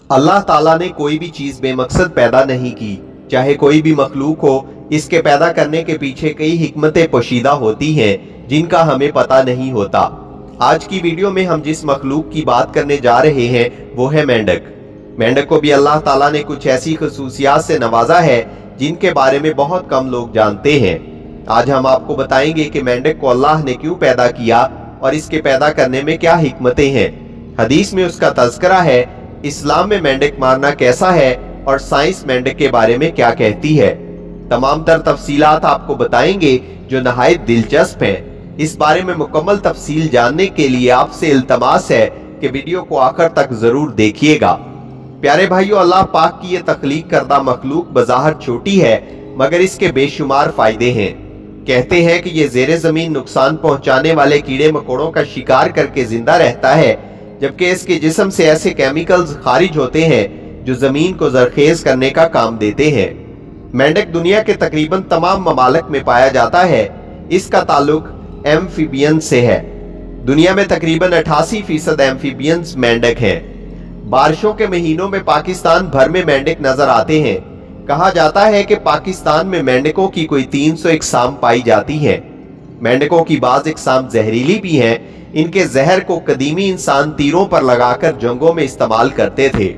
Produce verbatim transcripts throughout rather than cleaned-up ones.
अल्लाह ताला ने कोई भी चीज बेमकसद पैदा नहीं की। चाहे कोई भी मखलूक हो, इसके पैदा करने के पीछे कई हिकमतें पोशीदा होती हैं जिनका हमें पता नहीं होता। आज की वीडियो में हम जिस मखलूक की बात करने जा रहे हैं वो है मेंढक। मेंढक को भी अल्लाह ताला ने कुछ ऐसी खुसूसियात से नवाजा है जिनके बारे में बहुत कम लोग जानते हैं। आज हम आपको बताएंगे कि मेंढक को अल्लाह ने क्यों पैदा किया और इसके पैदा करने में क्या हिकमतें हैं। हदीस में उसका तज़किरा है, इस्लाम में मेंढक मारना कैसा है और साइंस मेंढक के बारे में क्या कहती है। तमाम तर तफसीलात आपको बताएंगे जो नहायत दिलचस्प हैं। इस बारे में मुकम्मल तफसील जानने के लिए आपसे इल्तमास है कि वीडियो को आखिर तक जरूर देखिएगा। प्यारे भाइयों, अल्लाह पाक की ये तख्लीक करदा मखलूक बज़ाहिर छोटी है मगर इसके बेशुमार फायदे हैं। कहते हैं कि ये ज़ेरे ज़मीन नुकसान पहुंचाने वाले कीड़े मकोड़ों का शिकार करके जिंदा रहता है, जबकि इसके जिस्म से ऐसे केमिकल्स खारिज होते हैं जो जमीन को जरखेज करने का काम देते हैं। मेंढक दुनिया के तकरीबन तमाम ममालिक में पाया जाता है। इसका ताल्लुक एम्फीबियन से है। दुनिया में तकरीबन अठासी फीसद एम्फीबियंस मेंढक हैं। बारिशों के महीनों में पाकिस्तान भर में मेंढक नजर आते हैं। कहा जाता है कि पाकिस्तान में मेंढकों की कोई तीन सौ इकसाम पाई जाती है। मेंढकों की बाज इकसाम जहरीली भी हैं। इनके जहर को कदीमी इंसान तीरों पर लगाकर जंगों में इस्तेमाल करते थे।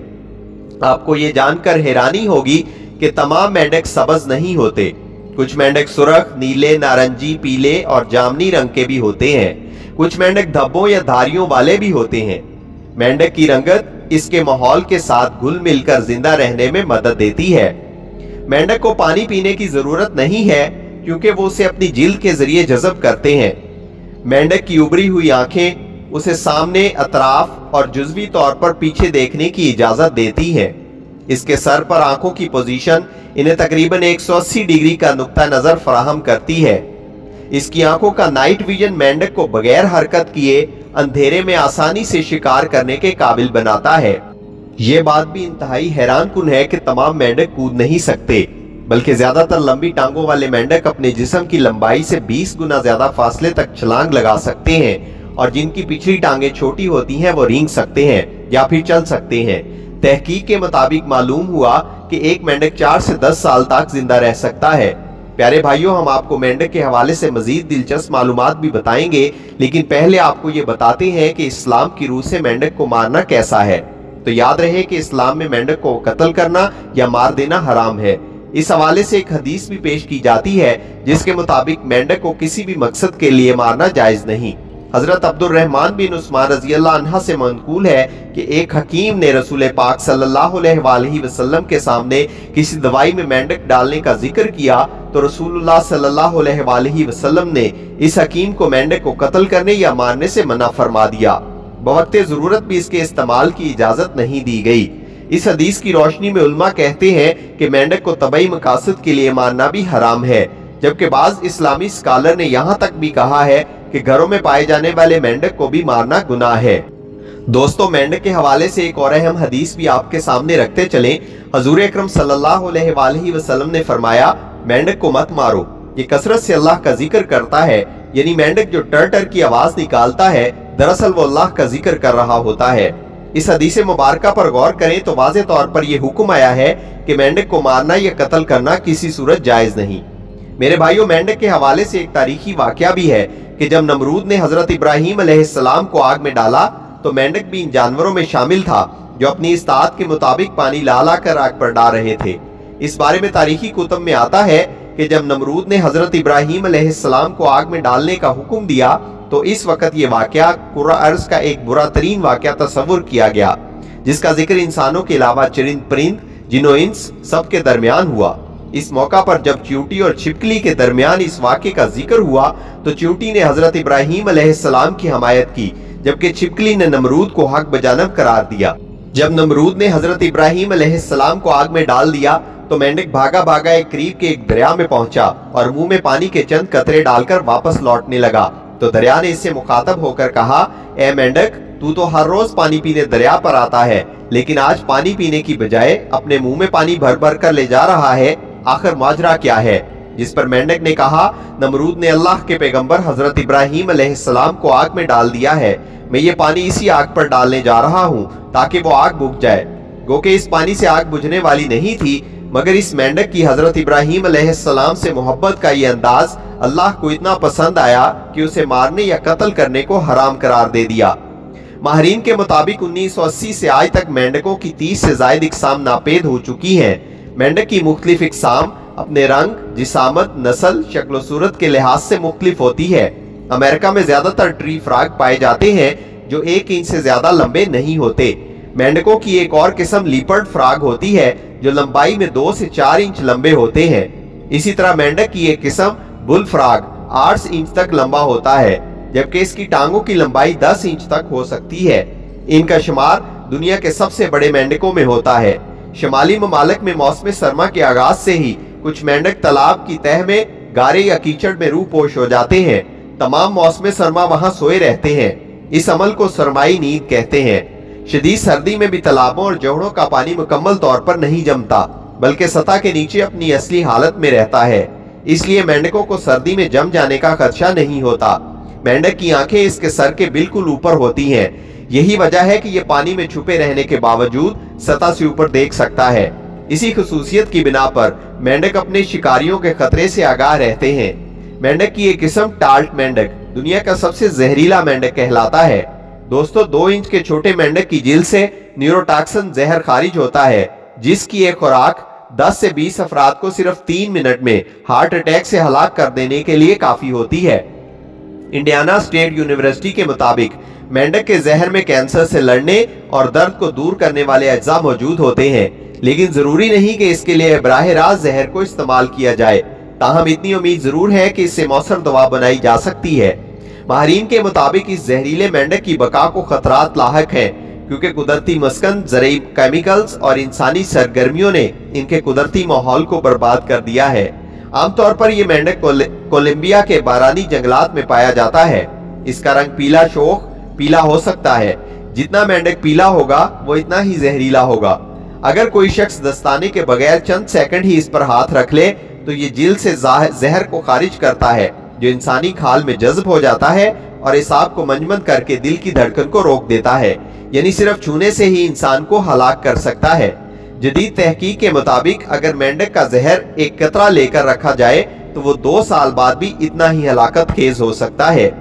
आपको ये जानकर हैरानी होगी कि तमाम मेंढक सब्ज नहीं होते। कुछ मेंढक सुर्ख, नीले, नारंगी, पीले और जामनी रंग के भी होते हैं। कुछ मेंढक धब्बों या धारियों वाले भी होते हैं। मेंढक की रंगत इसके माहौल के साथ घुल मिलकर जिंदा रहने में मदद देती है। मेंढक को पानी पीने की जरूरत नहीं है क्योंकि वो उसे अपनी जिल्द के जरिए जज़ब करते हैं। मेंढक की उभरी हुई आंखें उसे सामने, अतराफ और जुज़वी तौर पर पीछे देखने की इजाजत देती हैं। इसके सर पर आंखों की पोजीशन इन्हें तकरीबन एक सौ अस्सी डिग्री का नुक्ता नजर फराहम करती है। इसकी आंखों का नाइट विजन मेंढक को बगैर हरकत किए अंधेरे में आसानी से शिकार करने के काबिल बनाता है। ये बात भी इंतहाई हैरानकुन है कि तमाम मेंढक कूद नहीं सकते, बल्कि ज्यादातर लंबी टांगों वाले मेंढक अपने जिस्म की लंबाई से बीस गुना ज्यादा फासले तक छलांग लगा सकते हैं और जिनकी पिछली टांगें छोटी होती हैं वो रेंग सकते हैं या फिर चल सकते हैं। तहकीक के मुताबिक मालूम हुआ कि एक मेंढक चार से दस साल तक जिंदा रह सकता है। प्यारे भाइयों, हम आपको मेंढक के हवाले से मजीद दिलचस्प मालूमात भी बताएंगे, लेकिन पहले आपको ये बताते हैं कि इस्लाम की रूह से मेंढक को मारना कैसा है। तो याद रहे कि इस्लाम में मेंढक को कत्ल करना या मार देना हराम है। इस हवाले से एक हदीस भी पेश की जाती है जिसके मुताबिक मेंढक को किसी भी मकसद के लिए मारना जायज नहीं। हजरत अब्दुर्रहमान बिन उस्मान रज़ी अल्लाह अन्हा से मनकूल है कि एक हकीम ने रसूल पाक सल्लल्लाहु अलैहि वसल्लम के सामने किसी दवाई में मेंढक डालने का जिक्र किया तो रसूलुल्लाह सल्लल्लाहु अलैहि वसल्लम ने इस हकीम को मेंढक को कत्ल करने या मारने से मना फरमा दिया। बवक्ते जरूरत भी इसके इस्तेमाल की इजाजत नहीं दी गई। इस हदीस की रोशनी में उल्मा कहते हैं कि मेंढक को तबई मकासद के लिए मारना भी हराम है, जबकि बाज इस्लामी स्कॉलर ने यहाँ तक भी कहा है कि घरों में पाए जाने वाले मेंढक को भी मारना गुनाह है। दोस्तों, मेंढक के हवाले से एक और अहम हदीस भी आपके सामने रखते चलें। हजूर अकरम सल्लल्लाहु अलैहि वसल्लम ने फरमाया, मेंढक को मत मारो, ये कसरत से अल्लाह का जिक्र करता है। यानी मेंढक जो टर टर की आवाज निकालता है, दरअसल वो अल्लाह का जिक्र कर रहा होता है। इस हदीस मुबारका पर गौर करें तो वाज़े तौर पर यह हुक्म आया है कि मेंढक को मारना या कत्ल करना किसी सूरत जायज नहीं। मेरे भाइयों, मेंढक के हवाले से एक तारीखी वाकया भी है कि जब नमरूद ने हजरत इब्राहीम अलैहिस्सलाम को आग में डाला तो मेंढक भी इन जानवरों में शामिल था जो अपनी इस्तात के मुताबिक पानी ला ला कर आग पर डाल रहे थे। इस बारे में तारीखी कुतुब में आता है कि जब नमरूद ने हजरत इब्राहीम अलैहिस्सलाम को आग में डालने का हुक्म दिया तो इस वक्त ये वाकया कुर्रा अर्ज का एक बुरा तरीन वाकया तस्वुर किया गया, जिसका जिक्र इंसानों के अलावा चरिंद परिंद, जिन्नो इंस सबके दरमियान हुआ। इस मौका पर जब चींटी और छिपकली के दरमियान इस वाकये का जिक्र हुआ तो चींटी ने हजरत इब्राहीम अलैहिस्सलाम की हमायत की, जबकि छिपकली ने नमरूद को हक बजानब करार दिया। जब नमरूद ने हजरत इब्राहीम अलैहिस्सलाम को आग में डाल दिया तो मेंढक भागा भागा एक करीब के एक दरिया में पहुंचा और मुंह में पानी के चंद कतरे डालकर वापस लौटने लगा। तो दरिया ने इससे मुखातब होकर कहा, ए मेंढक, तू तो हर रोज पानी पीने दरिया पर आता है, लेकिन आज पानी पीने की बजाय अपने मुंह में पानी भर भर कर ले जा रहा है, आखिर माजरा क्या है? जिस पर मेंढक ने कहा, नमरूद ने अल्लाह के पैगंबर हजरत इब्राहीम अलैहिस्सलाम को आग में डाल दिया है। मैं ये पानी इसी आग पर डालने जा रहा हूँ ताकि वो आग बुझ जाए। गो कि इस पानी से आग बुझने वाली नहीं थी, मगर इस मेंढक की हजरत इब्राहीम अलैहिस्सलाम से मोहब्बत का ये अंदाज अल्लाह को इतना पसंद आया कि उसे मारने या कत्ल करने को हराम करार दे दिया। माहरीन के मुताबिक उन्नीस सौ अस्सी से आज तक मेंढकों की तीस से ज्यादा इकसाम नापेद हो चुकी हैं। मेंढक की मुख्तलिफ इकसाम अपने रंग, जिसामत, नस्ल, शक्ल सूरत के लिहाज से मुख्तलिफ होती है। अमेरिका में ज्यादातर ट्री फ्रॉग पाए जाते हैं जो एक इंच से ज्यादा लंबे नहीं होते। मेंढकों की एक और किस्म लीपर्ड फ्रॉग होती है जो लंबाई में दो से चार इंच लंबे होते हैं। इसी तरह मेंढक की एक किस्म बुल फ्रॉग आठ इंच तक लंबा होता है, जबकि इसकी टांगों की लंबाई दस इंच तक हो सकती है। इनका शुमार दुनिया के सबसे बड़े मेंढकों में होता है। शुमाली ममालिक में मौसम सरमा के आगाज से ही कुछ मेंढक तालाब की तह में गारे या कीचड़ में रूह पोश हो जाते हैं। तमाम मौसम सरमा वहां सोए रहते हैं। इस अमल को सरमाई नींद कहते हैं। शदीद सर्दी में भी तालाबों और जोहड़ों का पानी मुकम्मल तौर पर नहीं जमता, बल्कि सतह के नीचे अपनी असली हालत में रहता है। इसलिए मेंढकों को सर्दी में जम जाने का खदशा नहीं होता। मेंढक की आंखें इसके सर के बिल्कुल ऊपर होती हैं। यही वजह है कि ये पानी में छुपे रहने के बावजूद सतह से ऊपर देख सकता है। इसी खुसूसियत की बिना पर मेंढक अपने शिकारियों के खतरे से आगाह रहते हैं। मेंढक की एक किस्म टाल्ट मेंढक दुनिया का सबसे जहरीला मेंढक कहलाता है। दोस्तों, दो इंच के छोटे मेंढक की जिल्द से न्यूरोटॉक्सिन जहर खारिज होता है, जिसकी एक खुराक दस से बीस अफराद को सिर्फ तीन मिनट में हार्ट अटैक से हलाक कर देने के लिए काफी होती है। इंडियाना स्टेट यूनिवर्सिटी के मुताबिक मेंढक के जहर में कैंसर से लड़ने और दर्द को दूर करने वाले अज्जा मौजूद होते हैं, लेकिन जरूरी नहीं कि इसके लिए बराह रास्त जहर को इस्तेमाल किया जाए। ताहम इतनी उम्मीद जरूर है कि इससे मौसर दवा बनाई जा सकती है। माहरीन के मुताबिक इस जहरीले मेंढक की बका को खतरात लाहक हैं, क्योंकि कुदरती मस्कन, ज़रूरी केमिकल्स और इंसानी सरगर्मियों ने इनके कुदरती माहौल को बर्बाद कर दिया है। आमतौर पर यह मेंढक कोलंबिया के बारानी जंगलात में पाया जाता है। इसका रंग पीला शोख पीला हो सकता है। जितना मेंढक पीला होगा वो इतना ही जहरीला होगा। अगर कोई शख्स दस्ताने के बगैर चंद सेकंड ही इस पर हाथ रख ले तो ये जिल्द से जहर को खारिज करता है, जो इंसानी खाल में जज्ब हो जाता है और एसाब को मंजमद करके दिल की धड़कन को रोक देता है। यानी सिर्फ छूने से ही इंसान को हलाक कर सकता है। जदीद तहकीक के मुताबिक अगर मेंढक का जहर एक कतरा लेकर रखा जाए तो वो दो साल बाद भी इतना ही हलाकत खेज हो सकता है।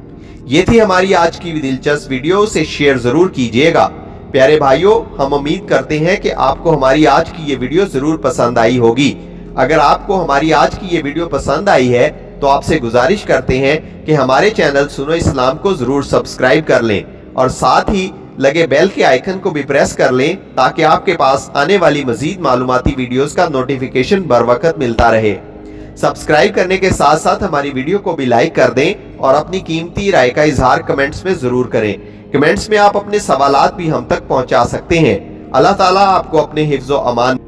ये थी हमारी आज की दिलचस्प वीडियो, से शेयर जरूर कीजिएगा। प्यारे भाइयों, हम उम्मीद करते हैं कि आपको हमारी आज की ये वीडियो जरूर पसंद आई होगी। अगर आपको हमारी आज की ये वीडियो पसंद आई है तो आपसे गुजारिश करते हैं कि हमारे चैनल सुनो इस्लाम को जरूर सब्सक्राइब कर लें और साथ ही लगे बेल के आइकन को भी प्रेस कर लें, ताकि आपके पास आने वाली मजीद मालूमाती वीडियोस का नोटिफिकेशन बर वक्त मिलता रहे। सब्सक्राइब करने के साथ साथ हमारी वीडियो को भी लाइक कर दें और अपनी कीमती राय का इजहार कमेंट्स में जरूर करें। कमेंट्स में आप अपने सवालात भी हम तक पहुंचा सकते हैं। अल्लाह ताला आपको अपने हिफ्ज़ो अमान